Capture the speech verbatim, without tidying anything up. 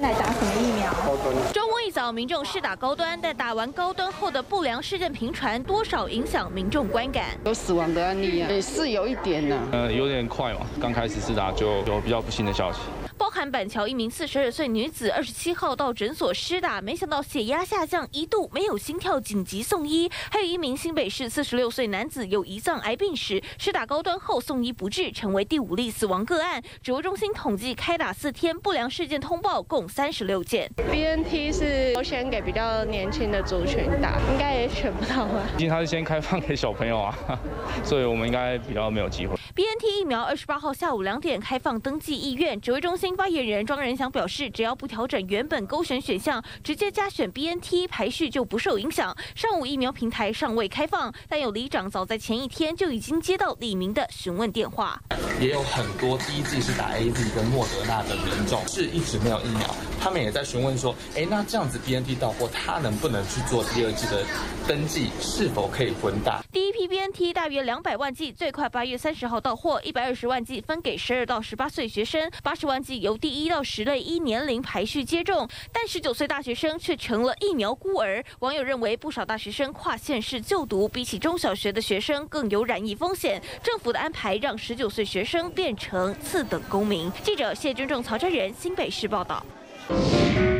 来打什么疫苗？ 高端。 周末一早，民众试打高端，但打完高端后的不良事件频传，多少影响民众观感。 有死亡的案例啊，也是有一点呐、啊。 呃，有点快嘛，刚开始试打就有比较不幸的消息。 包含板桥一名四十二岁女子，二十七号到诊所施打，没想到血压下降，一度没有心跳，紧急送医。还有一名新北市四十六岁男子有胰脏癌病史，施打高端后送医不治，成为第五例死亡个案。指挥中心统计，开打四天不良事件通报共三十六件。 B N T 是优先给比较年轻的族群打，应该也选不到吧？ 毕竟它是先开放给小朋友啊，所以我们应该比较没有机会。 B N T 疫苗二十八号下午两点开放登记意愿，指挥中心发言人庄仁祥表示，只要不调整原本勾选选项，直接加选 B N T 排序就不受影响。上午疫苗平台尚未开放，但有里长早在前一天就已经接到李明的询问电话。 也有很多第一剂是打 A Z 跟莫德纳的民众是一直没有疫苗，他们也在询问说，哎，那这样子 B N T 到货，他能不能去做第二剂的登记？是否可以混打？ 第一批 B N T 大约两百万剂，最快八月三十号到货，一百二十万剂分给十二到十八岁学生，八十万剂由第一到十类依年龄排序接种，但十九岁大学生却成了疫苗孤儿。网友认为，不少大学生跨县市就读，比起中小学的学生更有染疫风险。政府的安排让十九岁学生变成次等公民。记者谢君正、曹真仁新北市报道。